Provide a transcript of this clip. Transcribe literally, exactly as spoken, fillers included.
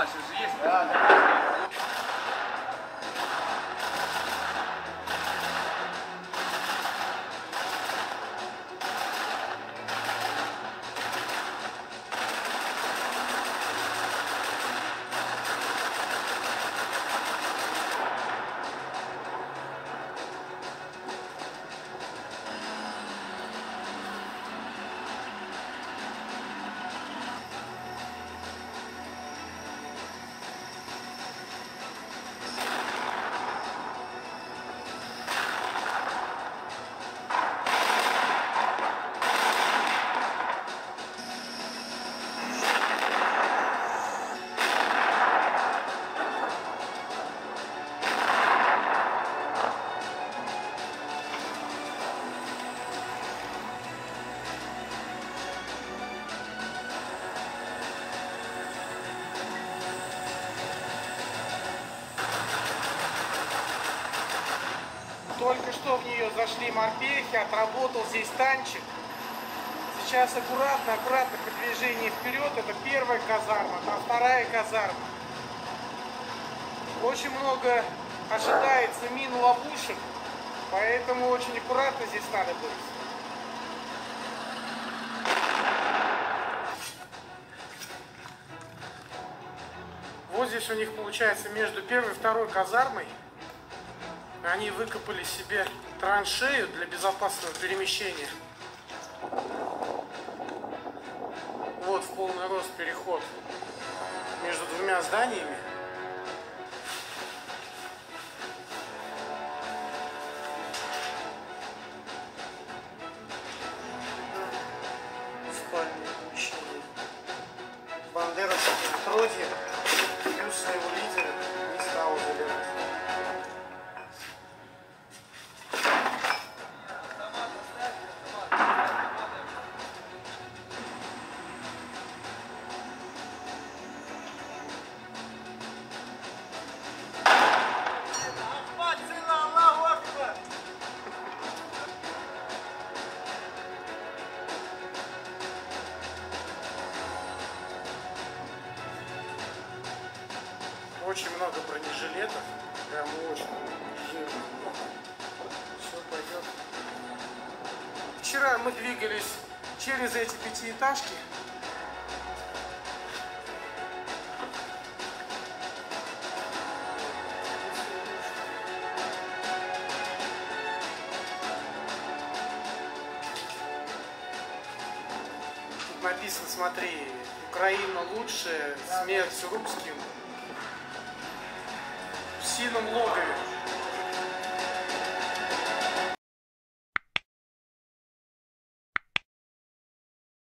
Да, сейчас же есть. Да, да. Только что в нее зашли морпехи, отработал здесь танчик. Сейчас аккуратно, аккуратно продвижение вперед. Это первая казарма, там вторая казарма. Очень много ожидается мин ловушек, поэтому очень аккуратно здесь надо быть. Вот здесь у них получается между первой и второй казармой. Они выкопали себе траншею для безопасного перемещения. Вот в полный рост переход между двумя зданиями. Спальное помещение. Бандера с Троди, плюс своего лидера не стал забирать. Очень много бронежилетов, прям очень жирно. Все пойдет. Вчера мы двигались через эти пятиэтажки. Тут написано, смотри, Украина лучшая, смерть русским. В синем логове.